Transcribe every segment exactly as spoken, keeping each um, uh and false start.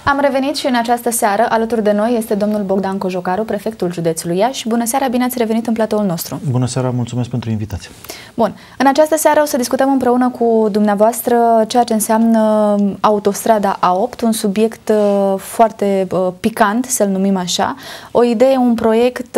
Am revenit și în această seară, alături de noi este domnul Bogdan Cojocaru, prefectul județului Iași. Bună seara, bine ați revenit în platoul nostru. Bună seara, mulțumesc pentru invitație. Bun, în această seară o să discutăm împreună cu dumneavoastră ceea ce înseamnă autostrada A opt, un subiect foarte picant, să-l numim așa, o idee, un proiect,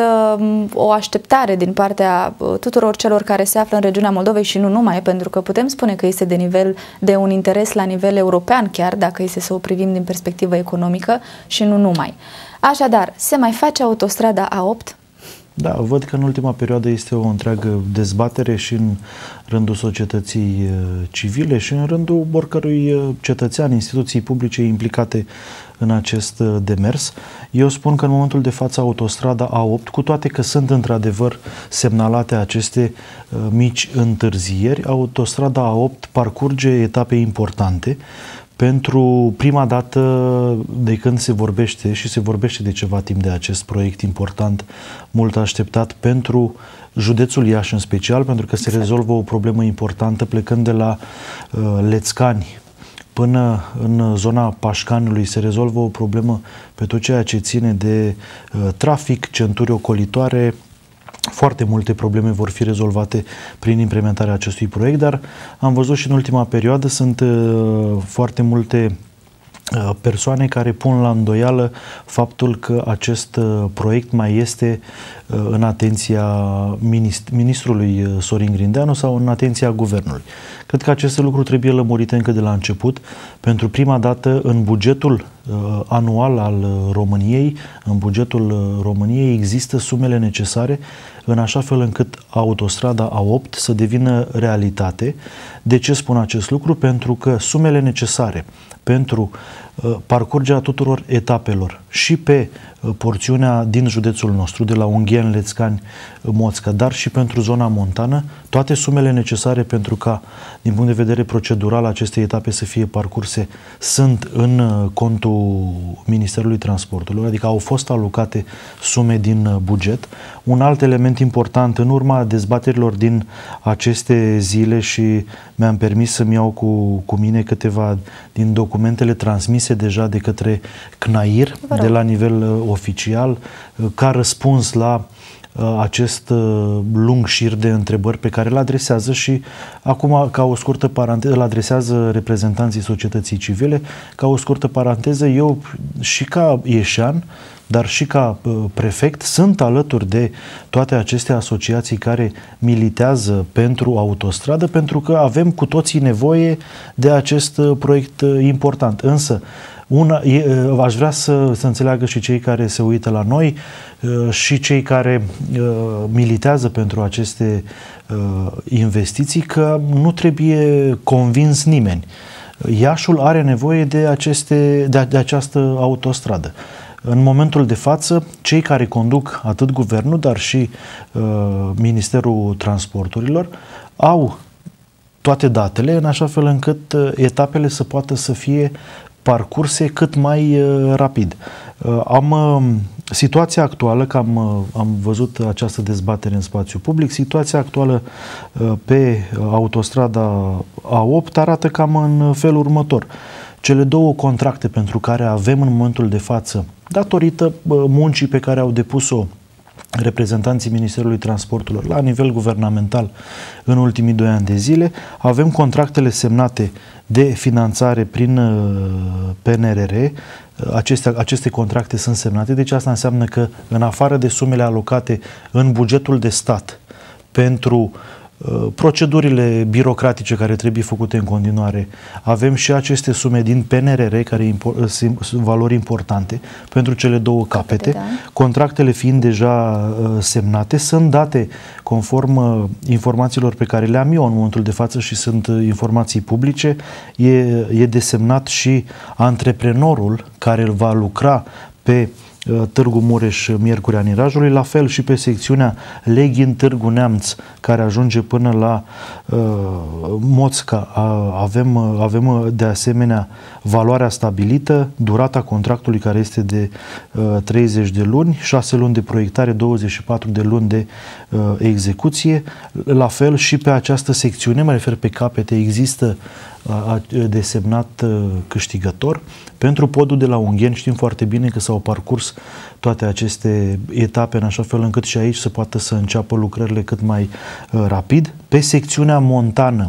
o așteptare din partea tuturor celor care se află în regiunea Moldovei și nu numai, pentru că putem spune că este de nivel de un interes la nivel european chiar, dacă este să o privim din perspectivă economică și nu numai. Așadar, se mai face autostrada A opt? Da, văd că în ultima perioadă este o întreagă dezbatere și în rândul societății civile și în rândul oricărui cetățean, instituții publice implicate în acest demers. Eu spun că în momentul de față autostrada A opt, cu toate că sunt într-adevăr semnalate aceste uh, mici întârzieri, autostrada A opt parcurge etape importante. Pentru prima dată de când se vorbește, și se vorbește de ceva timp de acest proiect important, mult așteptat pentru județul Iași în special, pentru că se rezolvă o problemă importantă plecând de la uh, Lețcani până în zona Pașcanului, se rezolvă o problemă pe tot ceea ce ține de uh, trafic, centuri ocolitoare. Foarte multe probleme vor fi rezolvate prin implementarea acestui proiect, dar am văzut și în ultima perioadă sunt uh, foarte multe uh, persoane care pun la îndoială faptul că acest uh, proiect mai este uh, în atenția minist ministrului Sorin Grindeanu sau în atenția guvernului. Cred că aceste lucruri trebuie lămurite încă de la început. Pentru prima dată în bugetul uh, anual al României, în bugetul României există sumele necesare în așa fel încât autostrada A opt să devină realitate. De ce spun acest lucru? Pentru că sumele necesare pentru uh, parcurgerea tuturor etapelor și pe uh, porțiunea din județul nostru, de la Ungheni, Lețcani, Moțca, dar și pentru zona montană, toate sumele necesare pentru ca, din punct de vedere procedural, aceste etape să fie parcurse sunt în uh, contul Ministerului Transporturilor, adică au fost alocate sume din uh, buget. Un alt element important, în urma dezbaterilor din aceste zile, și mi-am permis să-mi iau cu, cu mine câteva din documentele transmise deja de către C N A I R, de la nivel uh, oficial, uh, ca răspuns la uh, acest uh, lung șir de întrebări pe care îl adresează și acum, ca o scurtă paranteză, îl adresează reprezentanții societății civile. Ca o scurtă paranteză, eu și ca ieșean, dar și ca uh, prefect, sunt alături de toate aceste asociații care militează pentru autostradă, pentru că avem cu toții nevoie de acest uh, proiect uh, important. Însă, una, e, uh, aș vrea să, să înțeleagă și cei care se uită la noi uh, și cei care uh, militează pentru aceste uh, investiții, că nu trebuie convins nimeni. Iașul are nevoie de, aceste, de, de această autostradă. În momentul de față, cei care conduc atât guvernul, dar și uh, Ministerul Transporturilor au toate datele în așa fel încât uh, etapele să poată să fie parcurse cât mai uh, rapid. Uh, am uh, situația actuală, că am, uh, am văzut această dezbatere în spațiu public, situația actuală uh, pe autostrada A opt arată cam în felul următor. Cele două contracte pentru care avem în momentul de față, datorită muncii pe care au depus-o reprezentanții Ministerului Transporturilor la nivel guvernamental în ultimii doi ani de zile, avem contractele semnate de finanțare prin P N R R. Aceste, aceste contracte sunt semnate, deci asta înseamnă că în afară de sumele alocate în bugetul de stat pentru procedurile birocratice care trebuie făcute în continuare, avem și aceste sume din P N R R, care sunt valori importante pentru cele două capete. Da. Contractele fiind deja uh, semnate, sunt date conform uh, informațiilor pe care le am eu în momentul de față și sunt uh, informații publice. E, e desemnat și antreprenorul care va lucra pe Târgu Mureș, Miercurea Nirajului, la fel și pe secțiunea Leghin Târgu Neamț, care ajunge până la uh, Moțca. Avem, avem de asemenea valoarea stabilită, durata contractului care este de uh, treizeci de luni, șase luni de proiectare, douăzeci și patru de luni de uh, execuție. La fel și pe această secțiune, mă refer pe capete, există a desemnat câștigător. Pentru podul de la Ungheni știm foarte bine că s-au parcurs toate aceste etape în așa fel încât și aici se poate să înceapă lucrările cât mai uh, rapid. Pe secțiunea montană,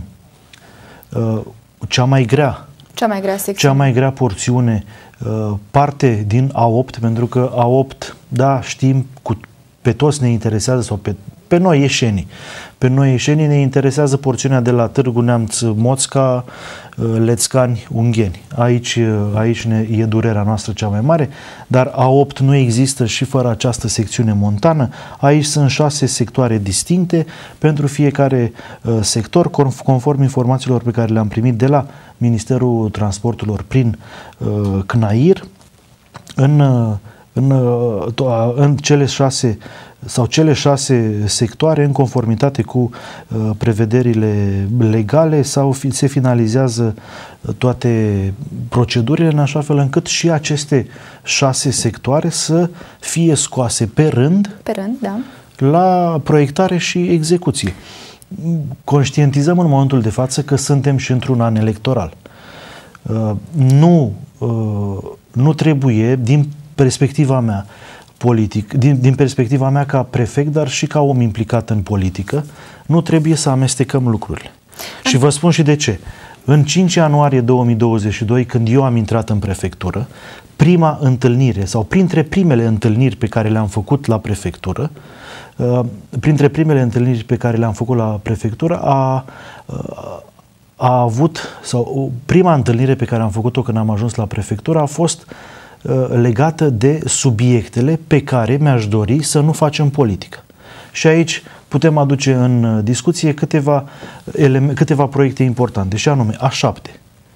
uh, cea mai grea, cea mai grea secțiune, cea mai grea porțiune, uh, parte din A opt, pentru că A opt, da, știm, cu, pe toți ne interesează, sau pe Pe noi ieșenii. Pe noi ieșenii ne interesează porțiunea de la Târgu Neamț, Moțca, Lețcani, Ungheni. Aici, aici ne, e durerea noastră cea mai mare, dar A opt nu există și fără această secțiune montană. Aici sunt șase sectoare distincte pentru fiecare uh, sector, conform informațiilor pe care le-am primit de la Ministerul Transporturilor prin uh, C N A I R. În, uh, în, uh, în cele șase sau cele șase sectoare, în conformitate cu uh, prevederile legale, sau fi, se finalizează uh, toate procedurile în așa fel încât și aceste șase sectoare să fie scoase pe rând, pe rând, da, la proiectare și execuție. Conștientizăm în momentul de față că suntem și într-un an electoral. Uh, nu, uh, nu trebuie, din perspectiva mea, politic, din, din perspectiva mea ca prefect, dar și ca om implicat în politică, nu trebuie să amestecăm lucrurile. Și vă spun și de ce. În cinci ianuarie două mii douăzeci și doi, când eu am intrat în prefectură, prima întâlnire, sau printre primele întâlniri pe care le-am făcut la prefectură, uh, printre primele întâlniri pe care le-am făcut la prefectură, a, uh, a avut, sau prima întâlnire pe care am făcut-o când am ajuns la prefectură a fost legată de subiectele pe care mi-aș dori să nu facem politică. Și aici putem aduce în discuție câteva, câteva proiecte importante, și anume A șapte.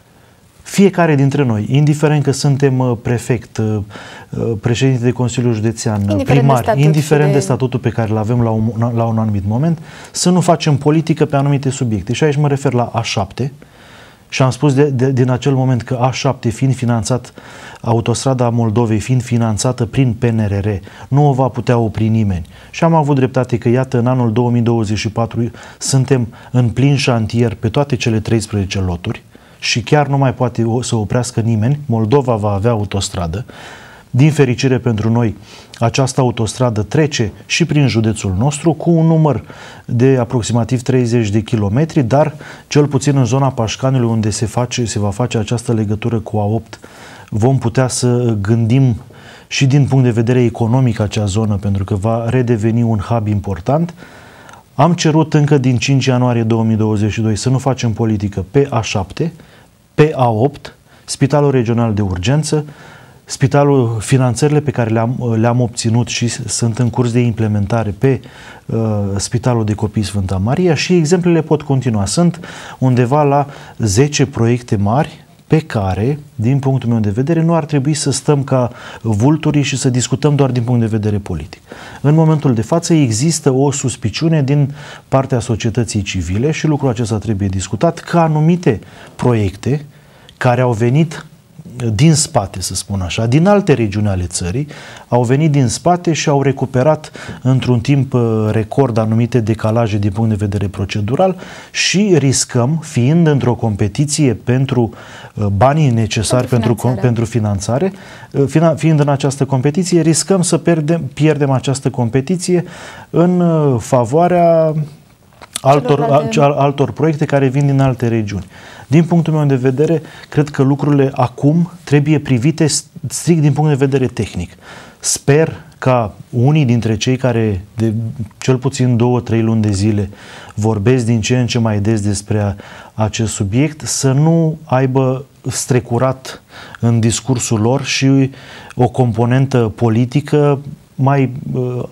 Fiecare dintre noi, indiferent că suntem prefect, președinte de Consiliul Județean, indiferent primar, de indiferent de... de statutul pe care îl avem la un, la un anumit moment, să nu facem politică pe anumite subiecte. Și aici mă refer la A șapte. Și am spus de, de, din acel moment că A șapte, fiind finanțat, autostrada Moldovei fiind finanțată prin P N R R, nu o va putea opri nimeni. Și am avut dreptate că, iată, în anul două mii douăzeci și patru suntem în plin șantier pe toate cele treisprezece loturi și chiar nu mai poate să oprească nimeni. Moldova va avea autostradă. Din fericire pentru noi, această autostradă trece și prin județul nostru cu un număr de aproximativ treizeci de kilometri, dar cel puțin în zona Pașcanului, unde se, face, se va face această legătură cu A opt, vom putea să gândim și din punct de vedere economic acea zonă, pentru că va redeveni un hub important. Am cerut încă din cinci ianuarie două mii douăzeci și doi să nu facem politică pe A șapte, pe A opt, Spitalul Regional de Urgență, Spitalul, finanțările pe care le-am, le-am obținut și sunt în curs de implementare pe uh, Spitalul de Copii Sfânta Maria, și exemplele pot continua. Sunt undeva la zece proiecte mari pe care, din punctul meu de vedere, nu ar trebui să stăm ca vulturii și să discutăm doar din punct de vedere politic. În momentul de față există o suspiciune din partea societății civile, și lucrul acesta trebuie discutat, că anumite proiecte care au venit din spate, să spun așa, din alte regiuni ale țării, au venit din spate și au recuperat într-un timp record anumite decalaje din punct de vedere procedural, și riscăm, fiind într-o competiție pentru banii necesari pentru finanțare, pentru finanțare fiind în această competiție, riscăm să pierdem, pierdem această competiție în favoarea altor, altor proiecte care vin din alte regiuni. Din punctul meu de vedere, cred că lucrurile acum trebuie privite strict din punct de vedere tehnic. Sper ca unii dintre cei care de cel puțin două, trei luni de zile vorbesc din ce în ce mai des despre acest subiect să nu aibă strecurat în discursul lor și o componentă politică mai uh,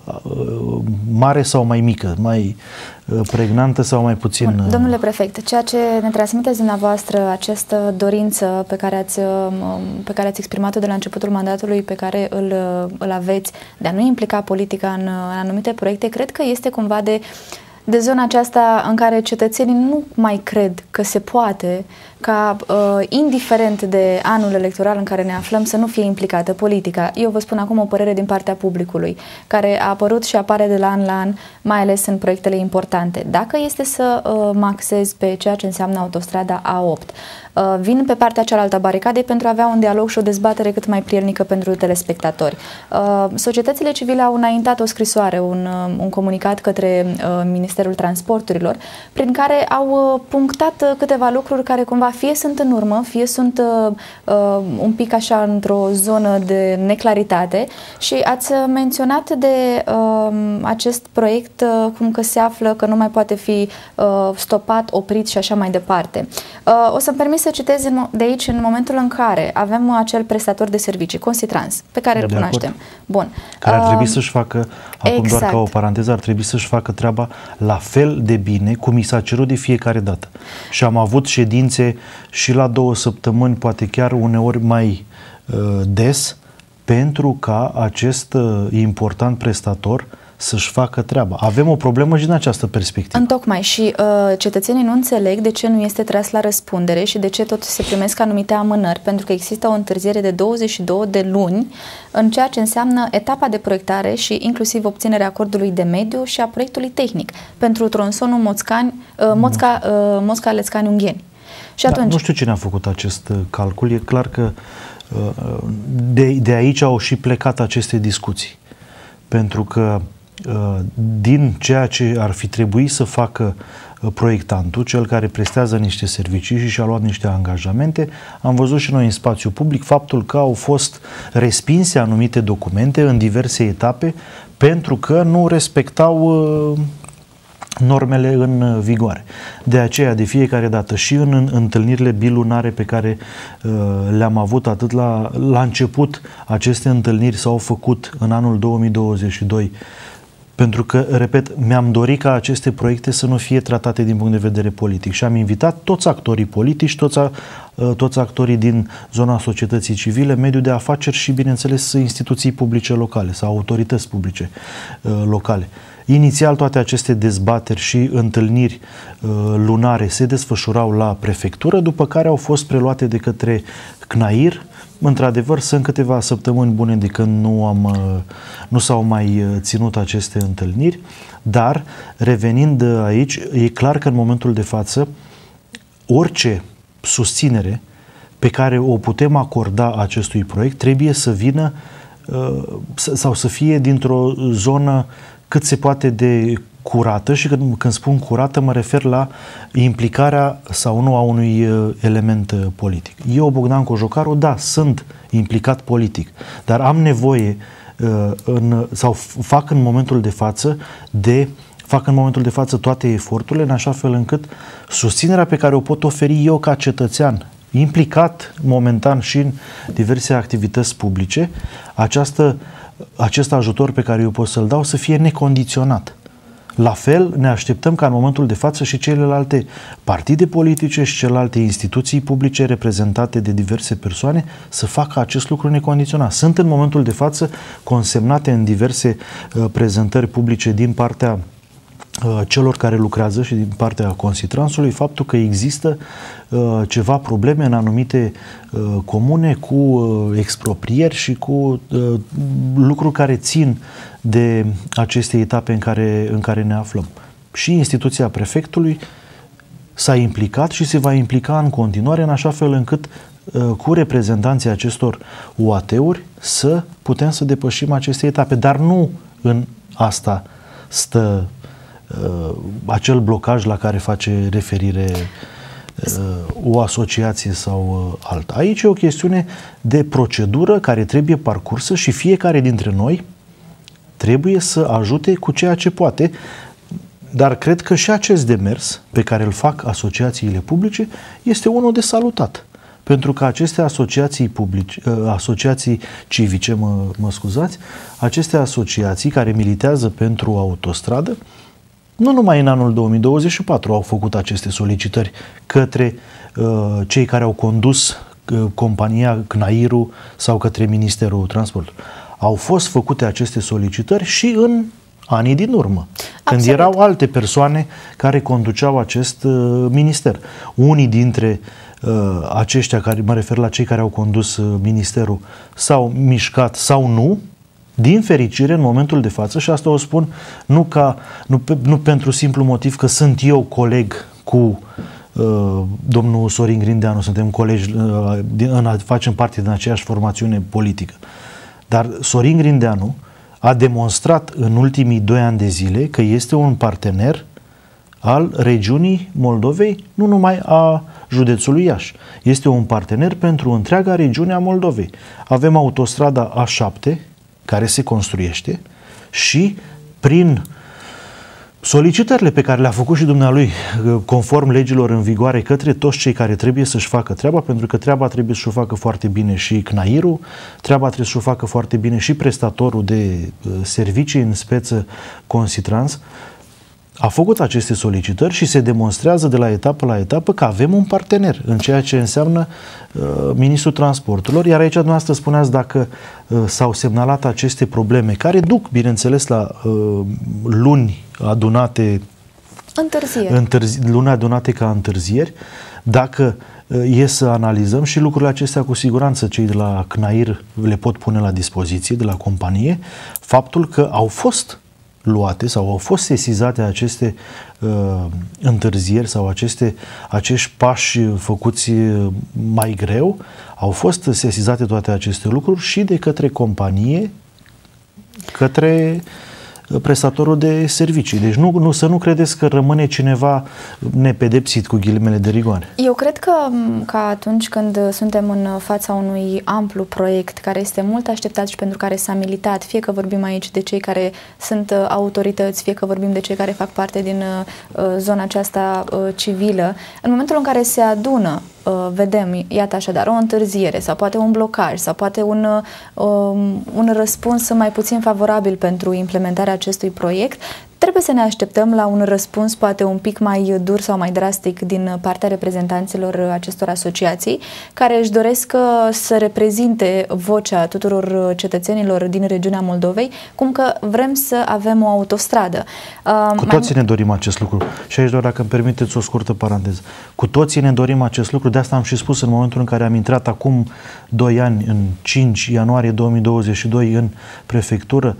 mare sau mai mică, mai uh, pregnantă sau mai puțin... Bun, domnule prefect, ceea ce ne transmiteți dumneavoastră, această dorință pe care ați, pe care ați exprimat-o de la începutul mandatului, pe care îl, îl aveți, de a nu implica politica în, în anumite proiecte, cred că este cumva de De zona aceasta în care cetățenii nu mai cred că se poate ca, uh, indiferent de anul electoral în care ne aflăm, să nu fie implicată politica. Eu vă spun acum o părere din partea publicului, care a apărut și apare de la an la an, mai ales în proiectele importante. Dacă este să uh, mă axez pe ceea ce înseamnă autostrada A opt, uh, vin pe partea cealaltă a baricadei pentru a avea un dialog și o dezbatere cât mai prielnică pentru telespectatori. Uh, societățile civile au înaintat o scrisoare, un, uh, un comunicat către uh, Ministerul Transporturilor, prin care au uh, punctat uh, câteva lucruri care cumva fie sunt în urmă, fie sunt uh, uh, un pic așa într-o zonă de neclaritate și ați menționat de uh, acest proiect uh, cum că se află că nu mai poate fi uh, stopat, oprit și așa mai departe. Uh, o să-mi permit să citez în, de aici în momentul în care avem acel prestator de servicii, Consitrans, pe care îl cunoaștem. Bun. Care ar trebui uh, să-și facă, acum exact. doar ca o paranteză, ar trebui să-și facă treaba la fel de bine cum i s-a cerut de fiecare dată. Și am avut ședințe și la două săptămâni, poate chiar uneori mai uh, des, pentru ca acest uh, important prestator să-și facă treaba. Avem o problemă și din această perspectivă. Întocmai și uh, cetățenii nu înțeleg de ce nu este tras la răspundere și de ce tot se primesc anumite amânări, pentru că există o întârziere de douăzeci și două de luni în ceea ce înseamnă etapa de proiectare și inclusiv obținerea acordului de mediu și a proiectului tehnic pentru tronsonul Moțcani, uh, Moțca, uh, Mosca-Lescani-Ungheni. Și atunci... Da, nu știu cine a făcut acest calcul. E clar că de, de aici au și plecat aceste discuții. Pentru că din ceea ce ar fi trebuit să facă proiectantul, cel care prestează niște servicii și și-a luat niște angajamente, am văzut și noi în spațiu public faptul că au fost respinse anumite documente în diverse etape pentru că nu respectau normele în vigoare. De aceea, de fiecare dată și în întâlnirile bilunare pe care uh, le-am avut atât la, la început, aceste întâlniri s-au făcut în anul două mii douăzeci și doi, pentru că, repet, mi-am dorit ca aceste proiecte să nu fie tratate din punct de vedere politic și am invitat toți actorii politici, toți, uh, toți actorii din zona societății civile, mediul de afaceri și, bineînțeles, instituții publice locale sau autorități publice uh, locale. Inițial, toate aceste dezbateri și întâlniri uh, lunare se desfășurau la prefectură, după care au fost preluate de către C N A I R. Într-adevăr, sunt câteva săptămâni bune de când nu, am, uh, nu s-au mai ținut aceste întâlniri, dar, revenind aici, e clar că în momentul de față, orice susținere pe care o putem acorda acestui proiect trebuie să vină uh, sau să fie dintr-o zonă cât se poate de curată și când, când spun curată mă refer la implicarea sau nu a unui uh, element uh, politic. Eu, Bogdan Cojocaru, da, sunt implicat politic, dar am nevoie uh, în, sau fac în momentul de față de fac în momentul de față toate eforturile în așa fel încât susținerea pe care o pot oferi eu ca cetățean implicat momentan și în diverse activități publice, această acest ajutor pe care eu pot să-l dau să fie necondiționat. La fel, ne așteptăm ca în momentul de față și celelalte partide politice și celelalte instituții publice reprezentate de diverse persoane să facă acest lucru necondiționat. Sunt în momentul de față consemnate în diverse uh, prezentări publice din partea uh, celor care lucrează și din partea Consitransului faptul că există uh, ceva probleme în anumite uh, comune cu uh, exproprieri și cu uh, lucruri care țin de aceste etape în care, în care ne aflăm. Și instituția prefectului s-a implicat și se va implica în continuare în așa fel încât uh, cu reprezentanții acestor U A T-uri să putem să depășim aceste etape. Dar nu în asta stă uh, acel blocaj la care face referire uh, o asociație sau uh, alta. Aici e o chestiune de procedură care trebuie parcursă și fiecare dintre noi trebuie să ajute cu ceea ce poate, dar cred că și acest demers pe care îl fac asociațiile publice este unul de salutat. Pentru că aceste asociații publice, asociații civice, mă, mă scuzați, aceste asociații care militează pentru autostradă, nu numai în anul două mii douăzeci și patru au făcut aceste solicitări către uh, cei care au condus uh, compania C N A I R-ul sau către Ministerul Transportului. Au fost făcute aceste solicitări și în anii din urmă, Absolut. când erau alte persoane care conduceau acest uh, minister. Unii dintre uh, aceștia, care mă refer la cei care au condus uh, ministerul, s-au mișcat sau nu, din fericire, în momentul de față, și asta o spun nu, ca, nu, pe, nu pentru simplu motiv că sunt eu coleg cu uh, domnul Sorin Grindeanu, suntem colegi, uh, din, în, facem parte din aceeași formațiune politică. Dar Sorin Grindeanu a demonstrat în ultimii doi ani de zile că este un partener al regiunii Moldovei, nu numai a județului Iași. Este un partener pentru întreaga regiune a Moldovei. Avem autostrada A șapte, care se construiește, și prin solicitările pe care le-a făcut și dumnealui conform legilor în vigoare către toți cei care trebuie să-și facă treaba, pentru că treaba trebuie să-și o facă foarte bine și C N A I R-ul, treaba trebuie să-și o facă foarte bine și prestatorul de servicii, în speță Consitrans, a făcut aceste solicitări și se demonstrează de la etapă la etapă că avem un partener în ceea ce înseamnă uh, Ministrul Transporturilor, iar aici dumneavoastră spuneați dacă uh, s-au semnalat aceste probleme, care duc, bineînțeles, la uh, luni adunate, întârzieri. Întârzi, luni adunate ca întârzieri, dacă uh, e să analizăm și lucrurile acestea, cu siguranță cei de la C N A I R le pot pune la dispoziție, de la companie, faptul că au fost luate sau au fost sesizate aceste uh, întârzieri sau aceste, acești pași făcuți mai greu, au fost sesizate toate aceste lucruri și de către companie, către prestatorul de servicii. Deci nu, nu, să nu credeți că rămâne cineva nepedepsit, cu ghilimele de rigoare. Eu cred că, că atunci când suntem în fața unui amplu proiect care este mult așteptat și pentru care s-a militat, fie că vorbim aici de cei care sunt autorități, fie că vorbim de cei care fac parte din uh, zona aceasta uh, civilă, în momentul în care se adună, uh, vedem, iată așadar, o întârziere sau poate un blocaj sau poate un, uh, un răspuns mai puțin favorabil pentru implementarea acestui proiect, trebuie să ne așteptăm la un răspuns poate un pic mai dur sau mai drastic din partea reprezentanților acestor asociații, care își doresc să reprezinte vocea tuturor cetățenilor din regiunea Moldovei, cum că vrem să avem o autostradă. Cu toții ne dorim acest lucru. Și aici, doar dacă îmi permiteți o scurtă paranteză. Cu toții ne dorim acest lucru, de asta am și spus în momentul în care am intrat acum doi ani, în cinci ianuarie două mii douăzeci și doi, în prefectură,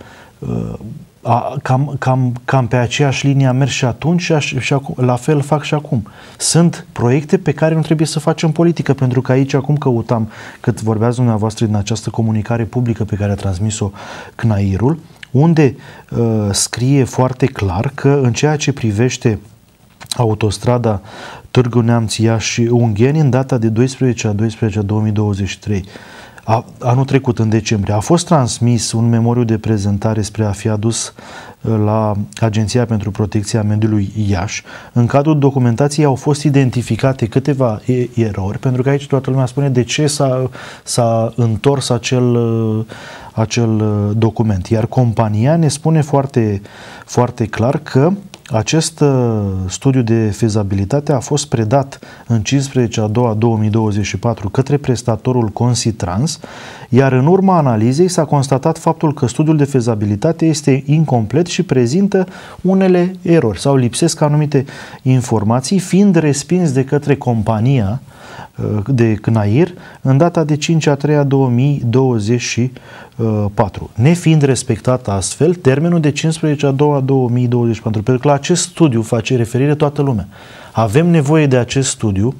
A, cam, cam, cam pe aceeași linie am mers și atunci și, aș, și acum, la fel fac și acum. Sunt proiecte pe care nu trebuie să facem politică, pentru că aici acum căutam, cât vorbeați dumneavoastră din această comunicare publică pe care a transmis-o C N A I R-ul, unde uh, scrie foarte clar că în ceea ce privește autostrada Târgu Neamț-Iași-Ungheni, în data de doisprezece a doisprezece a două mii douăzeci și trei, A, anul trecut, în decembrie, a fost transmis un memoriu de prezentare spre a fi adus la Agenția pentru Protecția Mediului Iași. În cadrul documentației au fost identificate câteva erori, pentru că aici toată lumea spune de ce s-a, s-a întors acel, acel document. Iar compania ne spune foarte, foarte clar că acest studiu de fezabilitate a fost predat în cincisprezece a doua două mii douăzeci și patru către prestatorul Consitrans, iar în urma analizei s-a constatat faptul că studiul de fezabilitate este incomplet și prezintă unele erori sau lipsesc anumite informații, fiind respins de către compania de C N A I R în data de cinci a treia două mii douăzeci și patru, nefiind respectat astfel termenul de cincisprezece a doua două mii douăzeci și patru, pentru că la acest studiu face referire toată lumea. Avem nevoie de acest studiu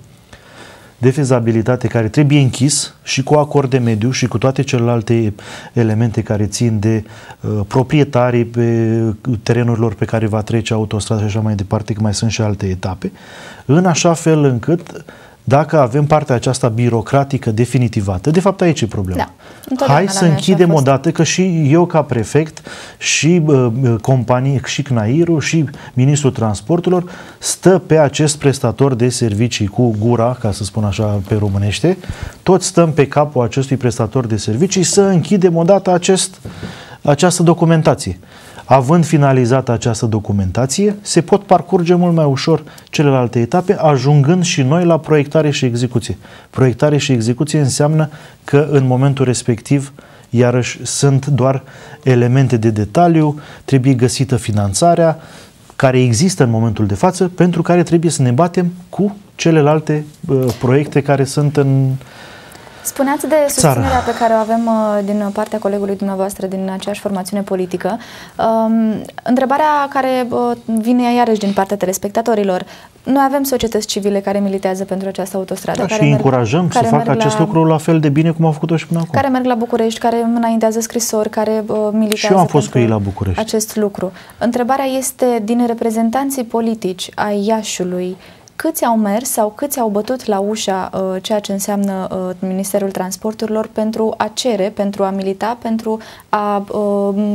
de fezabilitate care trebuie închis și cu acord de mediu și cu toate celelalte elemente care țin de uh, proprietarii pe terenurilor pe care va trece autostrada și așa mai departe, că mai sunt și alte etape, în așa fel încât dacă avem partea aceasta birocratică definitivată, de fapt aici e problema. Da, hai să închidem odată, că și eu ca prefect și uh, companie, și C N A I R-ul și Ministrul Transporturilor stă pe acest prestator de servicii cu gura, ca să spun așa pe românește, toți stăm pe capul acestui prestator de servicii să închidem odată acest, această documentație. Având finalizată această documentație, se pot parcurge mult mai ușor celelalte etape, ajungând și noi la proiectare și execuție. Proiectare și execuție înseamnă că în momentul respectiv iarăși sunt doar elemente de detaliu, trebuie găsită finanțarea care există în momentul de față, pentru care trebuie să ne batem cu celelalte uh, proiecte care sunt în Spuneați de susținerea țara pe care o avem uh, din partea colegului dumneavoastră din aceeași formațiune politică. Um, întrebarea care uh, vine iarăși din partea telespectatorilor. Noi avem societăți civile care militează pentru această autostradă. Da, care și merg, încurajăm care să facă acest la, lucru la fel de bine cum au făcut-o și până acum. Care merg la București, care înaintează scrisori, care uh, militează și eu am fost cu ei la București. Acest lucru. Întrebarea este, din reprezentanții politici ai Iașiului, câți au mers sau câți au bătut la ușa uh, ceea ce înseamnă uh, Ministerul Transporturilor pentru a cere, pentru a milita, pentru a, uh,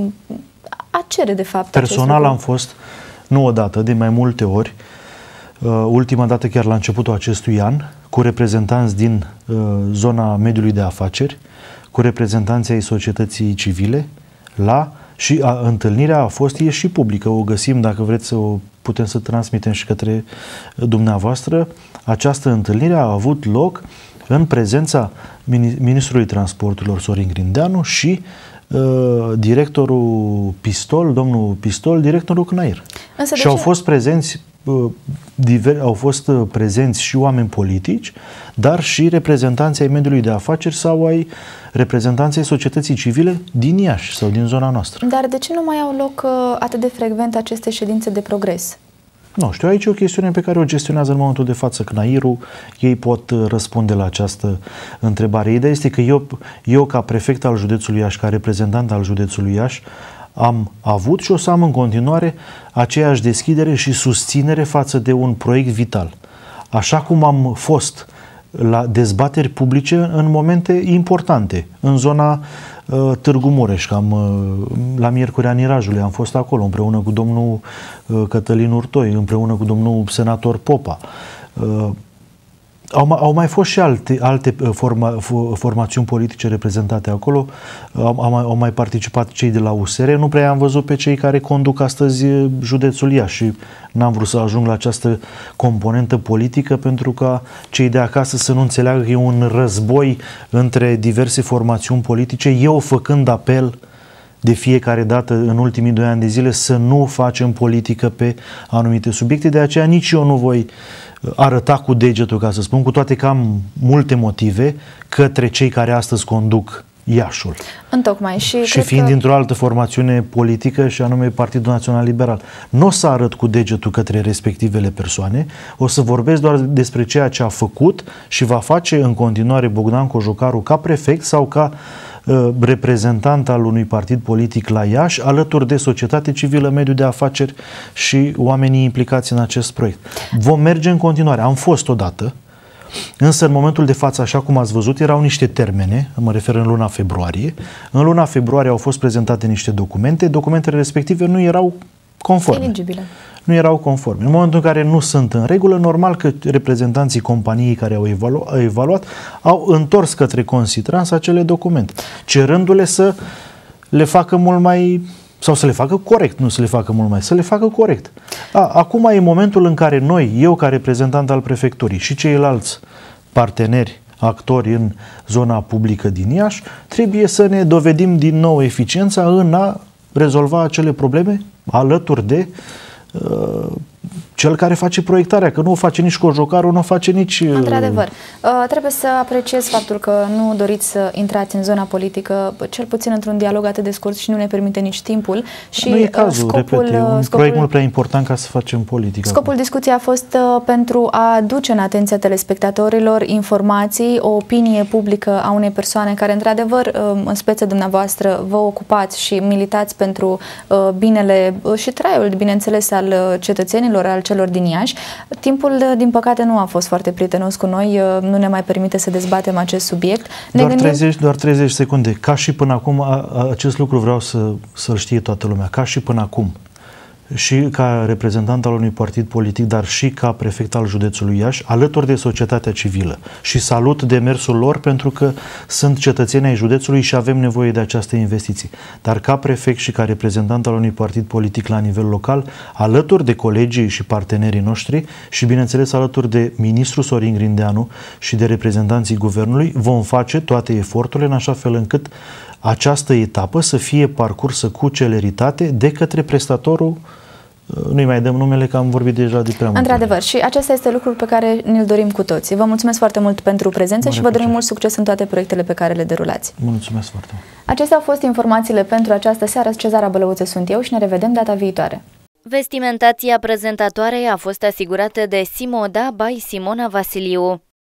a cere de fapt. Personal am fost, nu odată, de mai multe ori, uh, ultima dată chiar la începutul acestui an, cu reprezentanți din uh, zona mediului de afaceri, cu reprezentanții ai societății civile, la și a, întâlnirea a fost, e și publică, o găsim, dacă vreți să o putem să transmitem și către dumneavoastră. Această întâlnire a avut loc în prezența Ministrului Transporturilor Sorin Grindeanu și uh, directorul Pistol, domnul Pistol, directorul C N A I R. Însă și au fost prezenți uh, diver, au fost uh, prezenți și oameni politici, dar și reprezentanții ai mediului de afaceri sau ai reprezentanții societății civile din Iași sau din zona noastră. Dar de ce nu mai au loc uh, atât de frecvent aceste ședințe de progres? Nu știu, aici e o chestiune pe care o gestionează în momentul de față C N A I R-ul, ei pot răspunde la această întrebare. Ideea este că eu, eu ca prefect al județului Iași, ca reprezentant al județului Iași, am avut și o să am în continuare aceeași deschidere și susținere față de un proiect vital. Așa cum am fost la dezbateri publice în momente importante, în zona uh, Târgu Mureș, cam, uh, la Miercurea Nirajului, am fost acolo împreună cu domnul uh, Cătălin Urtoi, împreună cu domnul senator Popa. Uh, Au, au mai fost și alte, alte forma, formațiuni politice reprezentate acolo, au, au, mai, au mai participat cei de la U S R, nu prea am văzut pe cei care conduc astăzi județul Iași și n-am vrut să ajung la această componentă politică pentru ca cei de acasă să nu înțeleagă că e un război între diverse formațiuni politice, eu făcând apel de fiecare dată în ultimii doi ani de zile să nu facem politică pe anumite subiecte, de aceea nici eu nu voi arăta cu degetul, ca să spun, cu toate că am multe motive către cei care astăzi conduc Iașul. Întocmai. Și, și fiind că... dintr-o altă formațiune politică și anume Partidul Național Liberal. Nu o să arăt cu degetul către respectivele persoane, o să vorbesc doar despre ceea ce a făcut și va face în continuare Bogdan Cojocaru ca prefect sau ca uh, reprezentant al unui partid politic la Iași, alături de societate civilă, mediul de afaceri și oamenii implicați în acest proiect. Vom merge în continuare. Am fost odată, însă în momentul de față, așa cum ați văzut, erau niște termene, mă refer în luna februarie. În luna februarie au fost prezentate niște documente, documentele respective nu erau conforme. Eligibile. Nu erau conforme. În momentul în care nu sunt în regulă, normal că reprezentanții companiei care au, evalu au evaluat au întors către Consitrans acele documente, cerându-le să le facă mult mai... sau să le facă corect, nu să le facă mult mai, să le facă corect. A, acum e momentul în care noi, eu ca reprezentant al prefecturii și ceilalți parteneri, actori în zona publică din Iași, trebuie să ne dovedim din nou eficiența în a rezolva acele probleme alături de uh, cel care face proiectarea, că nu o face nici Cojocaru, nu o face nici... Într-adevăr. Uh, trebuie să apreciez faptul că nu doriți să intrați în zona politică, cel puțin într-un dialog atât de scurt și nu ne permite nici timpul. Și nu e cazul, scopul, repet, e un scopul, proiect mult prea important ca să facem politică. Scopul acum. discuției a fost uh, pentru a duce în atenția telespectatorilor informații, o opinie publică a unei persoane care, într-adevăr, uh, în speță dumneavoastră, vă ocupați și militați pentru uh, binele uh, și traiul, bineînțeles, al uh, cetățenilor, al celor din Iași. Timpul, din păcate, nu a fost foarte prietenos cu noi, nu ne mai permite să dezbatem acest subiect. Ne doar, gândim... treizeci, doar treizeci secunde. Ca și până acum, a, a, acest lucru vreau să, să-l știe toată lumea. Ca și până acum, și ca reprezentant al unui partid politic, dar și ca prefect al județului Iași, alături de societatea civilă. Și salut demersul lor pentru că sunt cetățeni ai județului și avem nevoie de această investiție. Dar ca prefect și ca reprezentant al unui partid politic la nivel local, alături de colegii și partenerii noștri și, bineînțeles, alături de ministrul Sorin Grindeanu și de reprezentanții guvernului, vom face toate eforturile în așa fel încât această etapă să fie parcursă cu celeritate de către prestatorul. Nu-i mai dăm numele, că am vorbit deja de prea mult. Într-adevăr, și acesta este lucrul pe care ne-l dorim cu toții. Vă mulțumesc foarte mult pentru prezență și vă dorim mult succes în toate proiectele pe care le derulați. Mulțumesc foarte mult. Acestea au fost informațiile pentru această seară. Cezara Bălăuță sunt eu și ne revedem data viitoare. Vestimentația prezentatoarei a fost asigurată de Simoda by Simona Vasiliu.